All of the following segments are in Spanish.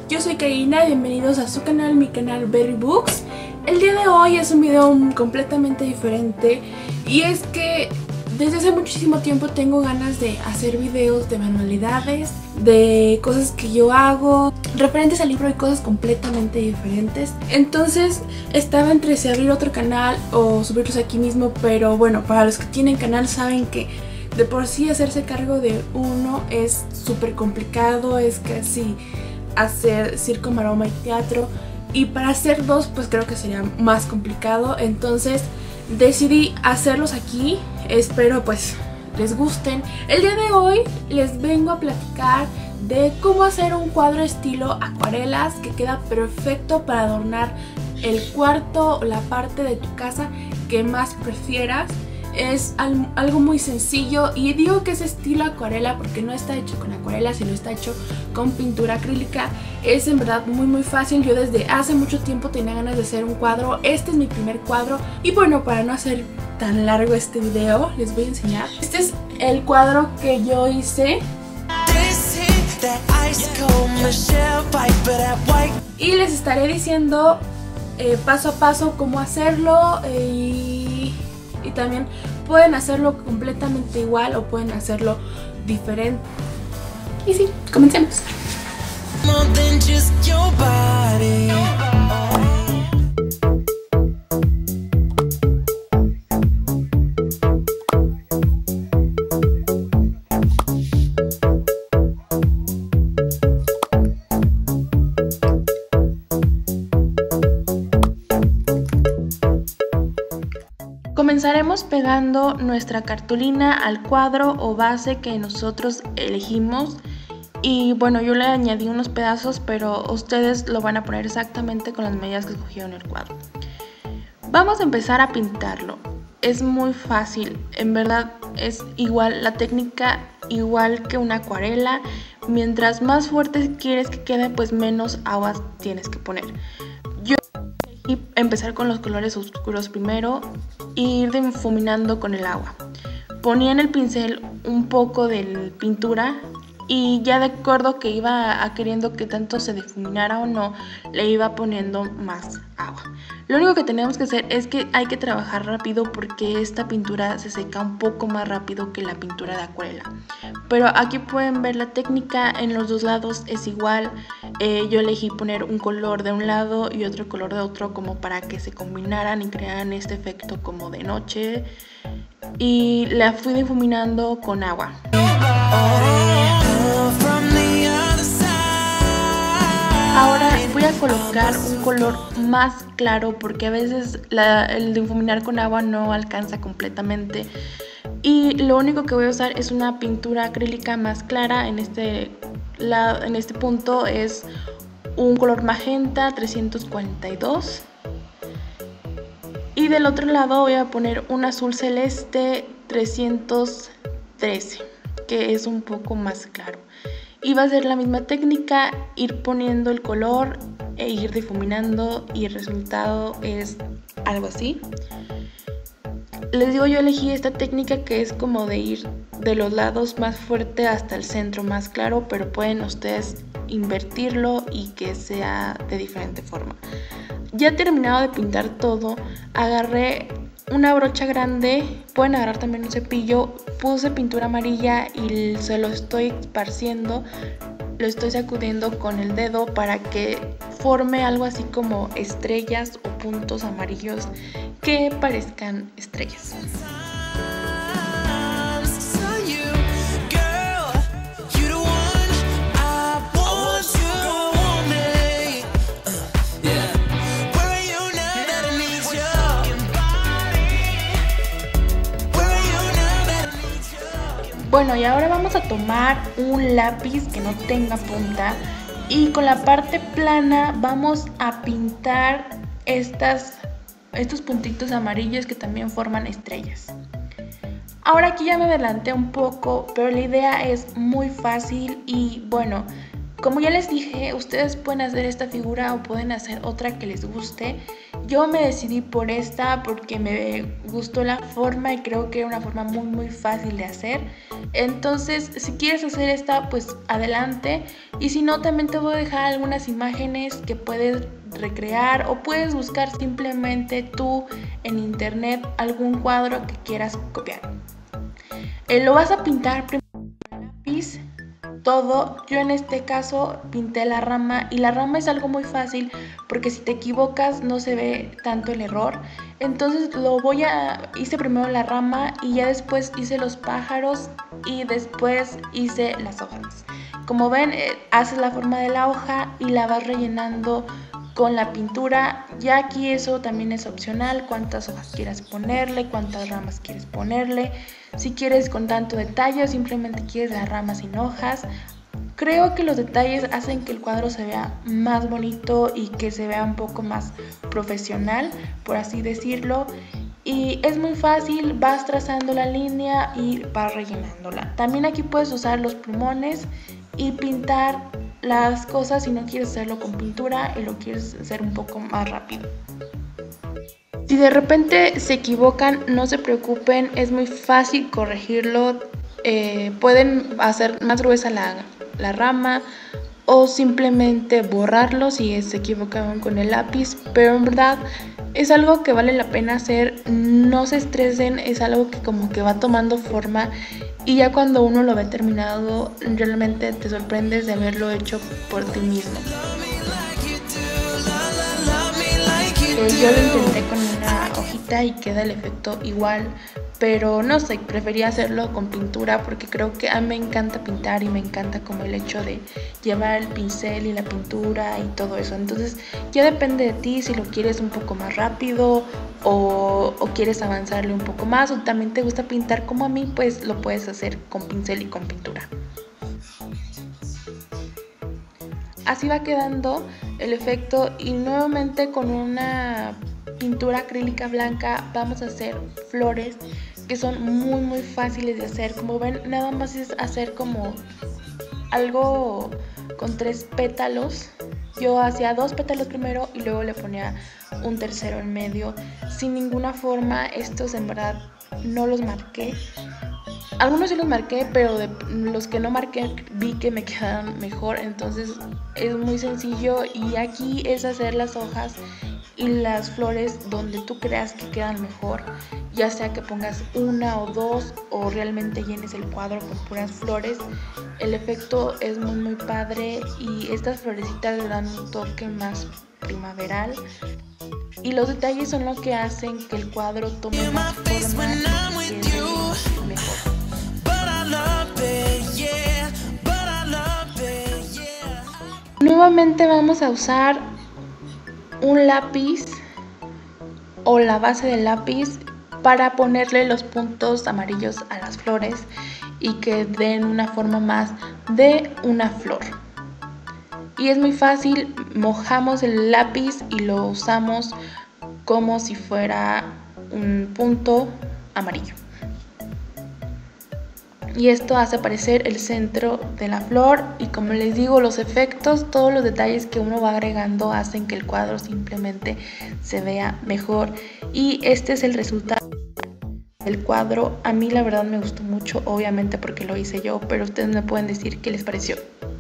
yo soy Karina, bienvenidos a su canal, mi canal Berry Books. El día de hoy es un video completamente diferente y es que desde hace muchísimo tiempo tengo ganas de hacer videos de manualidades, de cosas que yo hago, referentes al libro y cosas completamente diferentes. Entonces estaba entre si abrir otro canal o subirlos aquí mismo, pero bueno, para los que tienen canal saben que de por sí hacerse cargo de uno es súper complicado, es casi hacer circo, maroma y teatro. Y para hacer dos pues creo que sería más complicado, entonces decidí hacerlos aquí. Espero pues les gusten. El día de hoy les vengo a platicar de cómo hacer un cuadro estilo acuarelas que queda perfecto para adornar el cuarto o la parte de tu casa que más prefieras. Es algo muy sencillo y digo que es estilo acuarela porque no está hecho con acuarela, sino está hecho con pintura acrílica. Es en verdad muy fácil. Yo desde hace mucho tiempo tenía ganas de hacer un cuadro. Este es mi primer cuadro y bueno, para no hacer tan largo este video les voy a enseñar. Este es el cuadro que yo hice y les estaré diciendo paso a paso cómo hacerlo y también pueden hacerlo completamente igual o pueden hacerlo diferente. Y sí, comencemos. Comenzaremos pegando nuestra cartulina al cuadro o base que nosotros elegimos. Y bueno, yo le añadí unos pedazos, pero ustedes lo van a poner exactamente con las medidas que escogieron el cuadro. Vamos a empezar a pintarlo. Es muy fácil, en verdad es igual, la técnica igual que una acuarela. Mientras más fuerte quieres que quede, pues menos agua tienes que poner. Yo elegí empezar con los colores oscuros primero e ir difuminando con el agua. Ponía en el pincel un poco de pintura y ya de acuerdo que iba queriendo que tanto se difuminara o no, le iba poniendo más agua. Lo único que tenemos que hacer es que hay que trabajar rápido porque esta pintura se seca un poco más rápido que la pintura de acuarela. Pero aquí pueden ver la técnica, en los dos lados es igual. Yo elegí poner un color de un lado y otro color de otro como para que se combinaran y crearan este efecto como de noche. Y la fui difuminando con agua. Ahora voy a colocar un color más claro porque a veces el difuminar con agua no alcanza completamente. Y lo único que voy a usar es una pintura acrílica más clara. En este punto es un color magenta 342. Y del otro lado voy a poner un azul celeste 313, que es un poco más claro. Y va a ser la misma técnica, ir poniendo el color e ir difuminando y el resultado es algo así. Les digo, yo elegí esta técnica que es como de ir de los lados más fuerte hasta el centro más claro, pero pueden ustedes invertirlo y que sea de diferente forma. Ya terminado de pintar todo, agarré una brocha grande, pueden agarrar también un cepillo, puse pintura amarilla y se lo estoy esparciendo, lo estoy sacudiendo con el dedo para que forme algo así como estrellas o puntos amarillos que parezcan estrellas. Bueno, y ahora vamos a tomar un lápiz que no tenga punta y con la parte plana vamos a pintar estos puntitos amarillos que también forman estrellas. Ahora aquí ya me adelanté un poco, pero la idea es muy fácil y bueno, como ya les dije, ustedes pueden hacer esta figura o pueden hacer otra que les guste. Yo me decidí por esta porque me gustó la forma y creo que era una forma muy fácil de hacer. Entonces, si quieres hacer esta, pues adelante. Y si no, también te voy a dejar algunas imágenes que puedes recrear o puedes buscar simplemente tú en internet algún cuadro que quieras copiar. Lo vas a pintar primero con lápiz. Todo. Yo en este caso pinté la rama y la rama es algo muy fácil porque si te equivocas no se ve tanto el error. Entonces hice primero la rama y ya después hice los pájaros y después hice las hojas. Como ven, haces la forma de la hoja y la vas rellenando con la pintura. Ya aquí eso también es opcional, cuántas hojas quieras ponerle, cuántas ramas quieres ponerle, si quieres con tanto detalle o simplemente quieres las ramas sin hojas. Creo que los detalles hacen que el cuadro se vea más bonito y que se vea un poco más profesional, por así decirlo. Y es muy fácil, vas trazando la línea y vas rellenándola. También aquí puedes usar los plumones y pintar las cosas si no quieres hacerlo con pintura y lo quieres hacer un poco más rápido. Si de repente se equivocan, no se preocupen, es muy fácil corregirlo. Pueden hacer más gruesa la rama o simplemente borrarlo si se equivocaron con el lápiz, pero en verdad es algo que vale la pena hacer. No se estresen, es algo que como que va tomando forma y ya cuando uno lo ve terminado realmente te sorprendes de haberlo hecho por ti mismo. Yo lo intenté con una hojita y queda el efecto igual, pero no sé, prefería hacerlo con pintura porque creo que a mí me encanta pintar y me encanta como el hecho de llevar el pincel y la pintura y todo eso. Entonces ya depende de ti si lo quieres un poco más rápido o quieres avanzarle un poco más, o también te gusta pintar como a mí, pues lo puedes hacer con pincel y con pintura. Así va quedando el efecto y nuevamente con una pintura acrílica blanca vamos a hacer flores que son muy fáciles de hacer. Como ven, nada más es hacer como algo con 3 pétalos. Yo hacía 2 pétalos primero y luego le ponía un tercero en medio. Sin ninguna forma, estos en verdad no los marqué. Algunos sí los marqué, pero de los que no marqué vi que me quedaron mejor. Entonces es muy sencillo y aquí es hacer las hojas y las flores donde tú creas que quedan mejor, ya sea que pongas 1 o 2 o realmente llenes el cuadro con puras flores. El efecto es muy padre y estas florecitas le dan un toque más primaveral y los detalles son lo que hacen que el cuadro tome más forma y quede mejor. Nuevamente vamos a usar un lápiz o la base del lápiz para ponerle los puntos amarillos a las flores y que den una forma más de una flor. Y es muy fácil, mojamos el lápiz y lo usamos como si fuera un punto amarillo. Y esto hace aparecer el centro de la flor y como les digo, los efectos, todos los detalles que uno va agregando hacen que el cuadro simplemente se vea mejor. Y este es el resultado del cuadro. A mí la verdad me gustó mucho, obviamente porque lo hice yo, pero ustedes me pueden decir qué les pareció.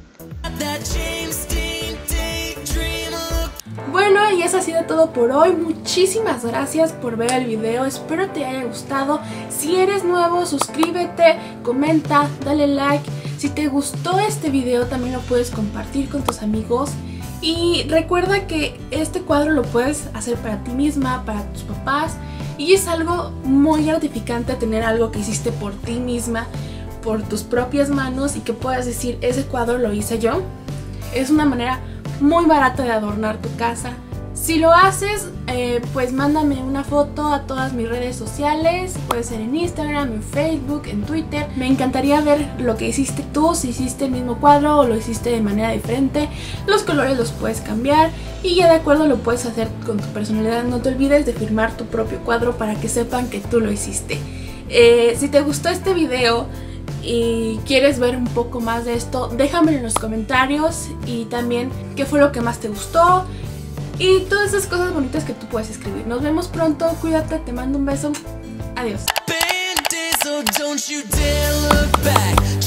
Bueno, y eso ha sido todo por hoy. Muchísimas gracias por ver el video, espero te haya gustado. Si eres nuevo, suscríbete, comenta, dale like. Si te gustó este video también lo puedes compartir con tus amigos. Y recuerda que este cuadro lo puedes hacer para ti misma, para tus papás. Y es algo muy gratificante tener algo que hiciste por ti misma, por tus propias manos y que puedas decir, ese cuadro lo hice yo. Es una manera muy barata de adornar tu casa. Si lo haces, pues mándame una foto a todas mis redes sociales. Puede ser en Instagram, en Facebook, en Twitter. Me encantaría ver lo que hiciste tú, si hiciste el mismo cuadro o lo hiciste de manera diferente. Los colores los puedes cambiar y ya de acuerdo lo puedes hacer con tu personalidad. No te olvides de firmar tu propio cuadro para que sepan que tú lo hiciste. Si te gustó este video y quieres ver un poco más de esto, déjamelo en los comentarios y también qué fue lo que más te gustó. y todas esas cosas bonitas que tú puedes escribir. Nos vemos pronto, cuídate, te mando un beso, adiós. So don't you dare look back.